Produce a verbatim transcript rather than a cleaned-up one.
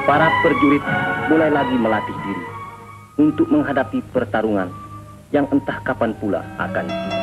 para prajurit mulai lagi melatih diri untuk menghadapi pertarungan yang entah kapan pula akan tiba.